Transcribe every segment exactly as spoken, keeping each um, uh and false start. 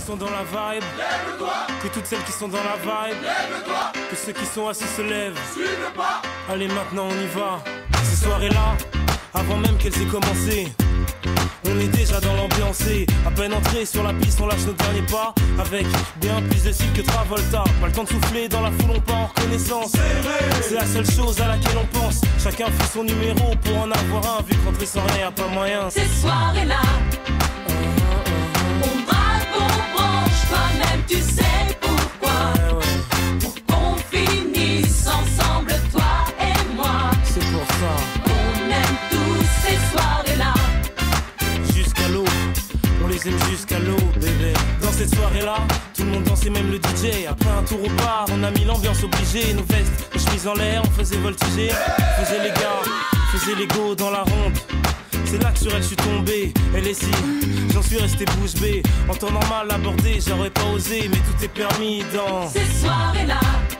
sont dans la vibe, lève-toi. que toutes celles qui sont dans la vibe, Lève-toi. que ceux qui sont assis se lèvent. Suis le pas. Allez maintenant on y va. Ces soirées-là, avant même qu'elles aient commencé, on est déjà dans l'ambiance et à peine entré sur la piste, on lâche nos derniers pas avec bien plus de style que Travolta. Pas le temps de souffler, dans la foule on part en reconnaissance. C'est la seule chose à laquelle on pense. Chacun fait son numéro pour en avoir un. Vu que rentrer sans rien, y'a pas moyen. Ces soirées-là, on braque, on branche, toi-même tu sais pourquoi. Ouais, ouais. Pour qu'on finisse ensemble, toi et moi. C'est pour ça. On aime tous ces soirées-là. Jusqu'à l'eau, on les aime jusqu'à l'eau, bébé. Dans cette soirée-là, tout le monde dansait, même le D J. Après un tour au bar, on a mis l'ambiance obligée. Nos vestes, nos chemises en l'air, on faisait voltiger. On faisait les gars, on faisait les go dans la ronde. C'est là que sur elle je suis tombé, elle est si, j'en suis resté bouche bée. En temps normal abordé, j'aurais pas osé, mais tout est permis dans Ces soirées-là,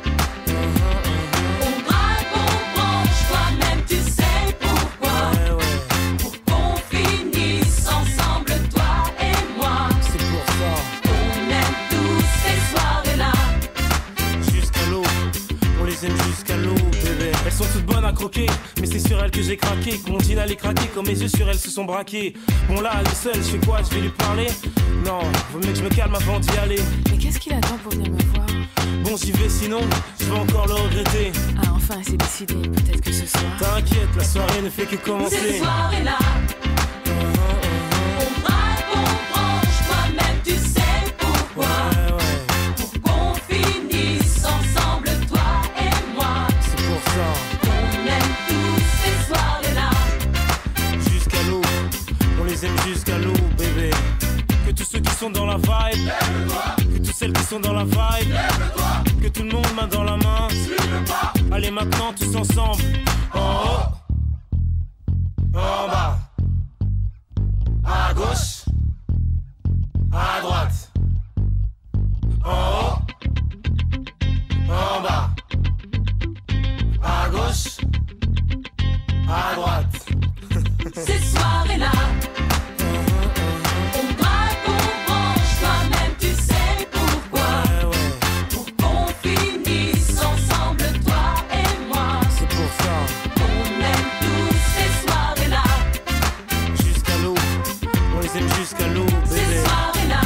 on braque, on branche, toi-même tu sais pourquoi. Ouais, ouais, Pour qu'on finisse ensemble, toi et moi. c'est pour ça. On aime tous ces soirées-là. Jusqu'à l'eau, on les aime jusqu'à l'eau, bébé. Elles sont toutes bonnes à croquer, mais c'est sur elles que j'ai craqué. Que mon jean allait craquer, quand mes yeux sur elles se sont braqués. Bon là, elle est seule, je fais quoi, je vais lui parler? Non, vaut mieux que je me calme avant d'y aller. Mais qu'est-ce qu'il attend pour venir me voir? Bon j'y vais sinon, je vais encore le regretter. Ah enfin, c'est décidé, peut-être que ce soir... T'inquiète, la soirée ne fait que Ces commencer. soirées-là, on braque, on branche, toi-même tu sais pourquoi. Ouais, ouais, Pour qu'on finisse ensemble, toi et moi. c'est pour ça. On aime tous ces soirées-là. Jusqu'à l'eau, on les aime jusqu'à l'eau, bébé. Que tous ceux qui sont dans la vibe, Lève-toi. que toutes celles qui sont dans la vibe, Lève-toi. que tout le monde main dans la main. Suis le pas. Allez maintenant tous ensemble. En haut, en bas, à gauche, à droite. En haut, en bas, à gauche, à droite. Ces soirées-là, on braque, on branche, toi-même tu sais pourquoi. Ouais, ouais, Pour qu'on finisse ensemble, toi et moi. c'est pour ça. On aime tous ces soirées-là. Jusqu'à l'eau, on les aime jusqu'à l'eau, Ces bébé. soirées-là,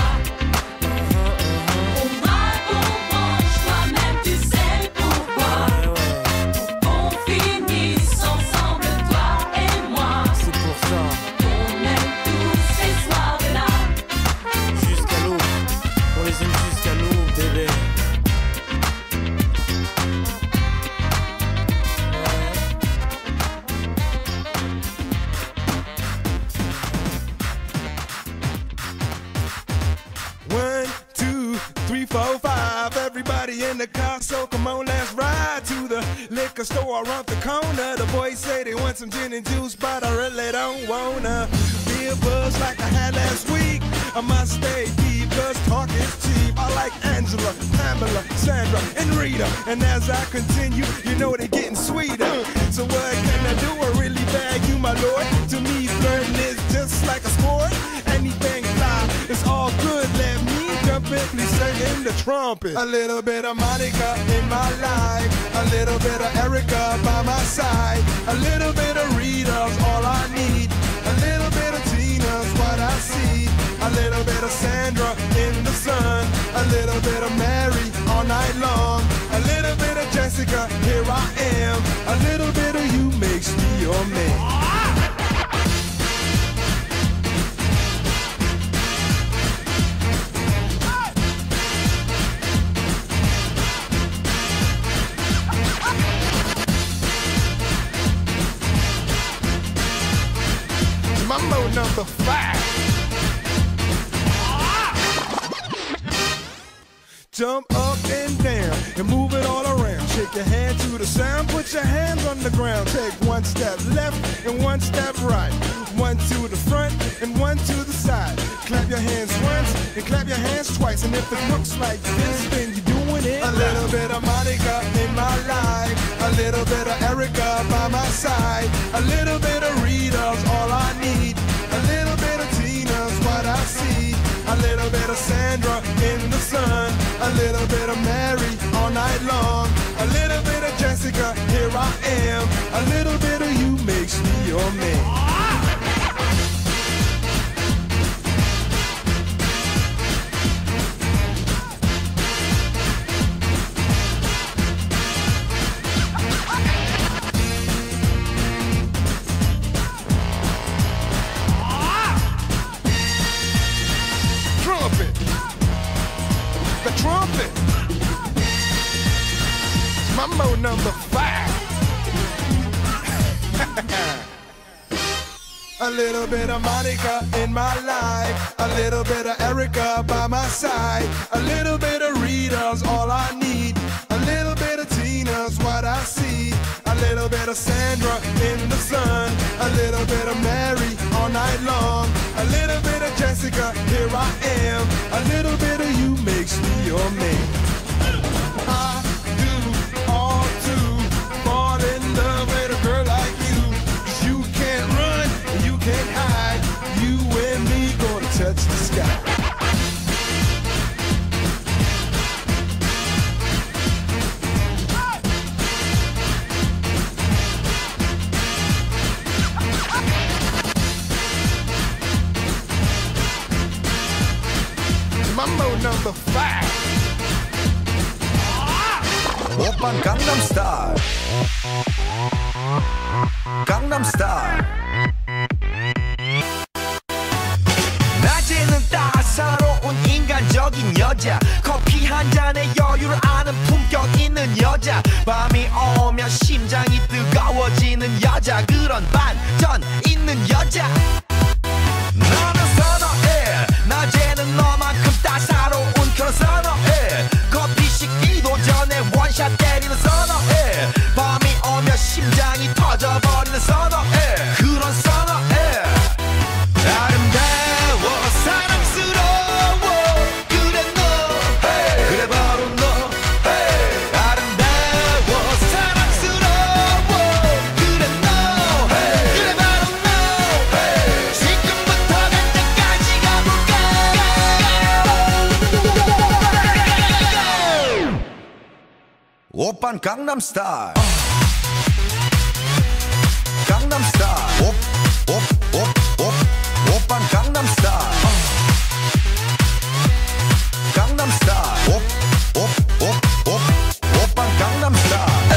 on braque, on branche, toi-même tu sais pourquoi. Ouais, ouais, Pour qu'on finisse ensemble, toi et moi. c'est pour ça. On aime tous ces soirées-là. Jusqu'à l'eau, on les aime jusqu'à l'eau, bébé. One, two, three, four, five. Everybody in the car, so come on, let's ride to the liquor store around the corner. The boys say they want some gin and juice, but I really don't wanna be a buzz like I had last week. I must stay deep, cause talk is cheap. I like Angela, Pamela, Sandra, and Rita. And as I continue, you know they're getting sweeter. So what can I do? I really bag you, my lord. To me, flirting is just like a sport. Anything fly, it's all good. Let me jump in, please sing in the trumpet. A little bit of Monica in my life, a little bit of Erica by my side, a little bit of Rita's all I need, a little bit of Tina's what I see, a little bit of Sandra in the sun, a little bit of Mary all night long, a little bit of Jessica, here I am, a little bit of you makes me your man. Mambo number five. Jump up and down and move it all around. Shake your hand to the sound, put your hands on the ground. Take one step left and one step right. One to the front and one to the side. Clap your hands once and clap your hands twice. And if it looks like this, then you're doing it. A little bit of Monica in my life, a little bit of Erica by my side, a little bit of Rita's all I need, a little bit of Tina's what I see, a little bit of Sandra a little bit of Mary all night long. A little bit of Jessica, here I am. A little bit of you makes me your man. Trumpet. Mambo number five. A little bit of Monica in my life, a little bit of Erica by my side, a little bit of Rita's all I need, a little bit of Tina's what I see, a little bit of Sandra in the sun, a little bit of Mary all night long, a little bit of Jessica, here I am, a little bit of you makes me your man. I do all to fall in love with a girl like you, 'cause you can't run and you can't hide, you and me gonna touch the sky. Mambo number five. 오빤 강남스타일 강남스타일 낮에는 따사로운 인간적인 여자 커피 한 잔에 여유를 아는 품격 있는 여자 밤이 오면 심장이 뜨거워지는 여자 그런 반전 있는 여자 나는 선호해 낮에는 너만큼 따사로운 그런 선호해 커피 식기도 전에 원샷 때리는 선호해 밤이 오면 심장이 터져버리는 선호해 그런 선호해 아름다워 사랑스러워 그래 너 hey. 그래 바로 너 hey. 아름다워 사랑스러워 그래 너 hey. 그래 바로 너 hey. 지금부터 갈 때까지 가볼까 오빤 강남스타일 강남스타일 오, 오, 오, 오, 오빤 강남스타일 강남스타일 오, 오, 오, 오, 오빤 강남스타일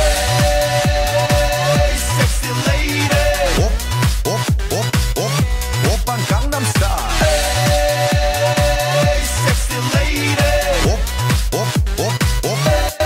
에이 섹시 레이디 오, 오, 오, 오, 오빤 강남스타일 에이 섹시 레이디 오, 오, 오, 오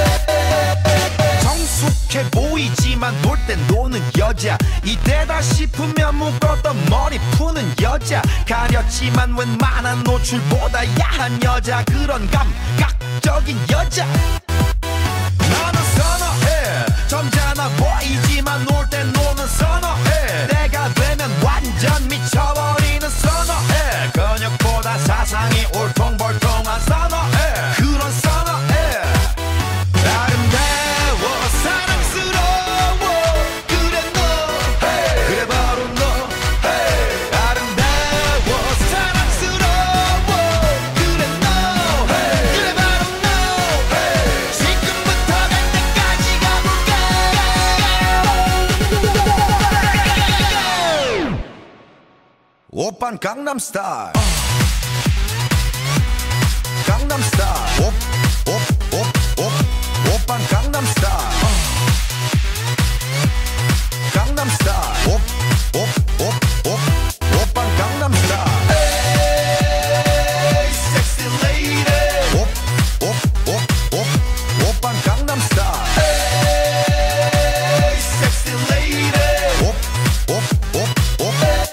성숙해 보이지만 놀 땐 노는 여자 이때다 싶으면 묶었던 머리 푸는 여자 가렸지만 웬만한 노출보다 야한 여자 그런 감각적인 여자 나는 선호해 점잖아 보이지만 놀 땐 노는 선호해 내가 되면 완전 미쳐버리는 선호해 근육보다 사상이 울퉁불퉁한 선호해 그런 선호해 아름다워 사랑스러워 그래 너 hey. 그래 바로 너 hey. 아름다워 사랑스러워 그래 너 hey. 그래 바로 너 hey. 지금부터 갈 때까지 가볼까 오빤 강남스타일 강남스타일 오, 오, 오, 오, 오빤 강남스타일 강남스타일 오, 오, 오, 오, 오빤 강남스타일 에이 섹시 레이디 오, 오, 오, 오, 오빤 강남스타일 에이 섹시 레이디 오, 오, 오, 오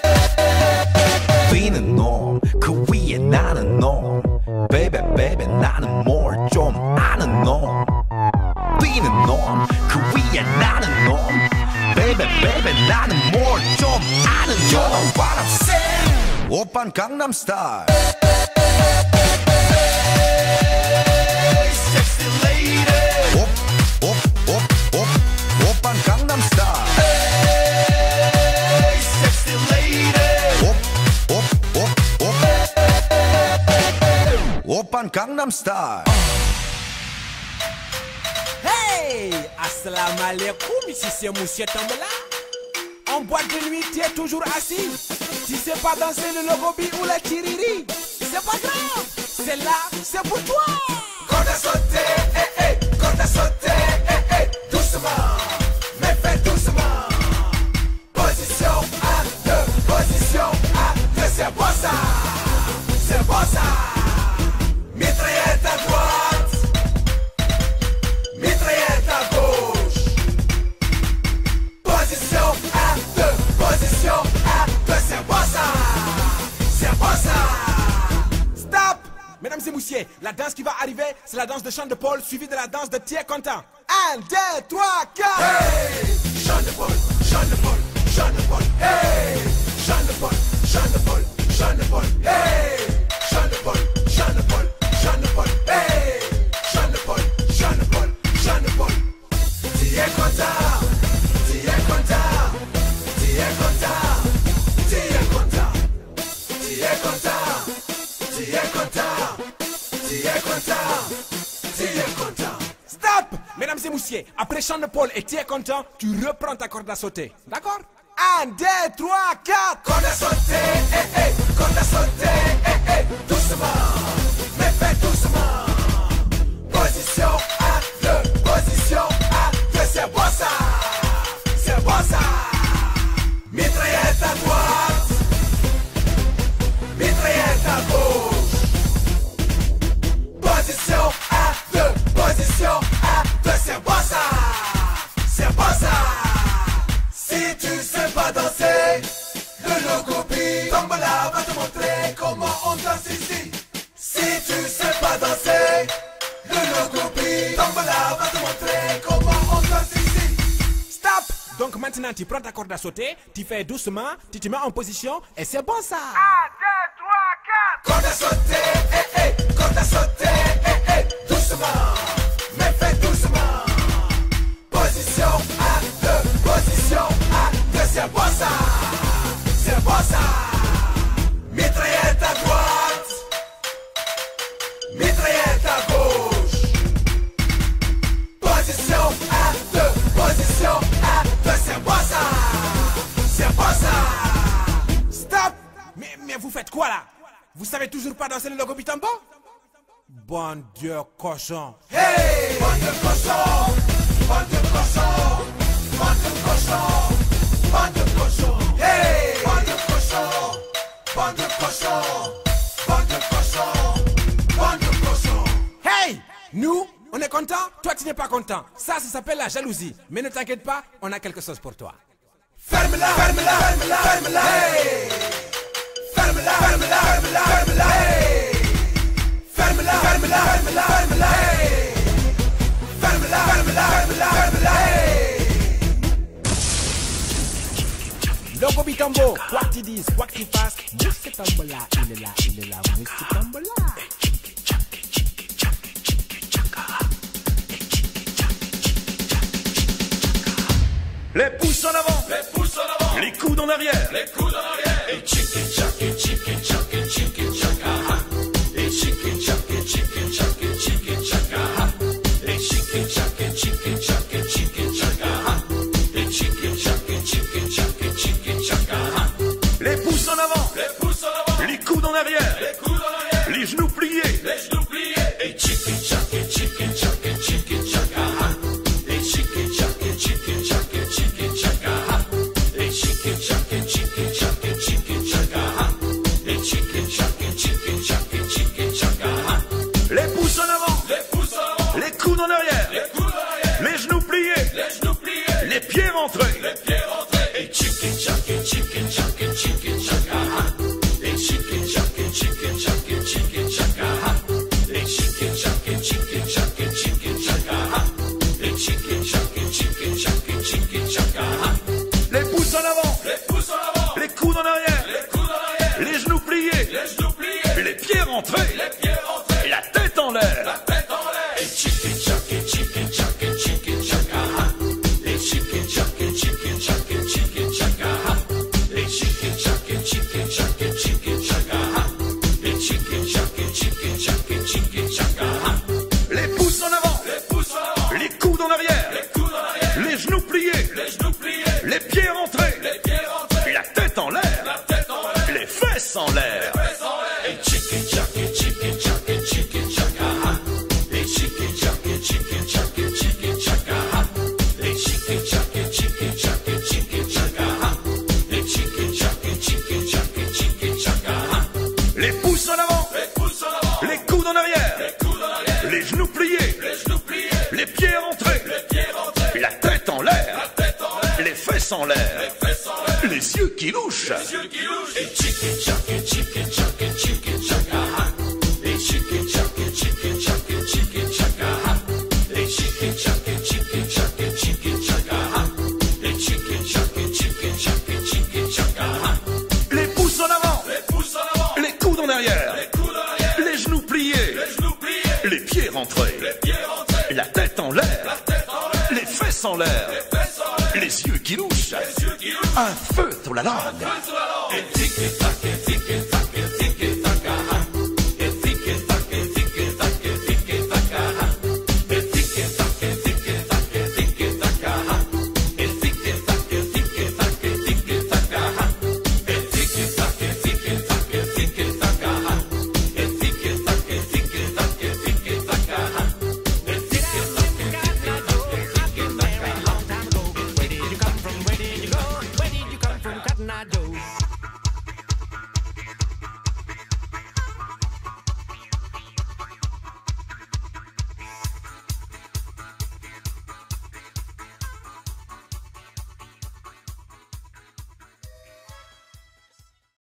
뛰는 놈 그 위에 나는 놈 Baby baby 나는 뭘 좀 아는 놈 뛰는 놈 그 위에 나는 놈 Baby baby 나는 뭘 좀 아는 놈 You know what I'm saying 오빤 강남스타일 Sexy lady 오, 오, 오, 오, 오빤 강남스타일 Sexy lady 오, 오, 오, 오 오빤 강남스타일 Hey, assalamu alaikum, ici c'est Monsieur Tambola. En boîte de nuit, tu es toujours assis. Si c'est pas danser le logobi ou la tiriri, c'est pas grave, c'est là, c'est pour toi. Corde à sauter, eh eh, corde à sauter, eh eh, doucement, mais fais doucement. Position un, deux, position un, deux, c'est bon ça, c'est bon ça. Mitraillette à droite, mitraillette à gauche. Position un, deux, position un, deux, c'est bon ça, c'est bon ça. Stop! Mesdames et messieurs, la danse qui va arriver, c'est la danse de Chant de Paul suivie de la danse de Thier Content. un, deux, trois, quatre! Hey! Chant de Paul, Chant de Paul, Chant de Paul, hey! Chant de Paul, Chant de Paul, Chant de Paul, hey! Chant de Paul, Chant de Paul, Chant de Paul, hey! Chant de Paul, Chant de Paul, Chant de Paul. Thier Content, Thier Content, Thier Content, Thier Content, Thier Content, Thier Content, Thier Content, Thier Content. Stop! Mesdames et messieurs, après Chant de Paul et Thier Content, tu reprends ta corde à sauter. D'accord? un, deux, trois, quatre! Corde à sauter, eh eh, corde à sauter, eh eh, doucement, mais fais doucement. Position un, deux, position un, deux, c'est bon ça, c'est bon ça. Mitraillette à droite, mitraillette à gauche. Position un, deux, position un, deux, c'est bon ça, c'est bon ça. Si tu sais pas danser, le logobi Tambola va te montrer comment on danse ici. Si tu sais pas danser, le logobi Tambola va te montrer comment on danse ici. Stop! Donc maintenant, tu prends ta corde à sauter, tu fais doucement, tu te mets en position et c'est bon ça. un, deux, trois, quatre. Corde à sauter, eh eh, corde à sauter, eh eh, doucement, mais fais doucement. Position un, deux, position un, deux, c'est bon ça, c'est bon ça. Mitraillette à droite, mitraillette à gauche. Position un, deux, position un, deux, c'est bon ça, c'est bon ça. Stop! Mais, mais vous faites quoi là? Vous savez toujours pas danser le logo Bitambo? Bon Dieu cochon. Hey! Bande de cochons! Bande de cochons! Bande de cochons! Bande de cochons! Hey! Bande de cochons! Bande de cochons! Bande de cochons! Bande de cochons! Hey! Nous, on est content, toi tu n'es pas content. Ça, ça s'appelle la jalousie. Mais ne t'inquiète pas, on a quelque chose pour toi. Ferme-la! Ferme-la! Ferme-la! Ferme-la! Hey! Ferme-la! Ferme-la! Ferme-la! Ferme-la! Hey! Ferme-la! Ferme-la! Ferme-la! Ferme-la! Hey! Ferme-la! Ferme-la! Ferme-la! Ferme-la! Hey! Logo Bitambo, quoi que tu dises, quoi que tu fasses, Monsieur Tambola, il est là, il est là, Monsieur Tambola. Les pouces en avant, les pouces en avant, les coudes en arrière, les coudes en arrière. Et chicken chaka, chicken chaka, chicken chaka. Et chicken chaka, chicken chaka, chicken chaka. Et chicken chaka, chicken chaka, chicken chaka. Et chicken chaka, chicken chaka, chicken chaka. Les pouces en avant, les pouces en avant, les coudes en arrière, les coudes en arrière. Les genoux pliés, les genoux pliés. Et chicken chaka, chicken chaka, chicken chaka. Et chicken chaka, chicken chaka, chicken chaka. Et chicken chaka, chicken chaka, chicken chaka. Et chicken chaka, chicken chaka, chicken chaka. Les pouces en avant, les pouces en avant, les coudes en arrière, les coudes en arrière. Les genoux pliés, les genoux pliés. Les pieds rentrés, les pieds rentrés. Et chicken chaka, chicken chaka, chicken chaka. Et chicken chaka, chicken chaka, chicken chaka. Et chicken chaka, chicken chaka, chicken chaka. Et chicken chaka, chicken chaka, chicken chaka. Les pouces en avant, les pouces en avant, les coudes en arrière, les coudes en arrière. Les genoux pliés, les genoux pliés. Les pieds rentrés, les pieds rentrés. Et la tête en l'air, la tête en l'air. Et chicken chaka, chicken chaka, chicken chaka. Et chicken chaka, chicken chaka, chicken chaka. Et chicken chaka, chicken chaka, chicken chaka. Et chicken chaka, chicken chaka, chicken chaka. Les pouces en avant, les pouces en avant, les coudes en arrière, pouces en avant, les pouces en avant, les coudes en arrière, les coudes en arrière, les genoux pliés, les genoux pliés, les pieds rentrés, les pieds rentrés, la tête en l'air, la tête en l'air, les fesses en l'air, les fesses en l'air, les yeux qui louchent, les yeux qui louchent, et chicken chack, chicken chack, chicken chack, ah, et chicken chack, chicken chack, chicken chack, ah, et chicken chack, chicken chack, chicken chack, ah, et chicken chack, chicken chack, chicken chack, ah, les pouces en avant, les pouces en avant, les coudes en arrière, les coudes en arrière, les genoux pliés, les genoux pliés, les pieds rentrés, les pieds rentrés, la tête en l'air, la tête en l'air, les fesses en l'air, les fesses en l'air, les yeux qui louchent, les yeux qui louchent, un feu sur la langue, un feu sur la langue, et tic et tac.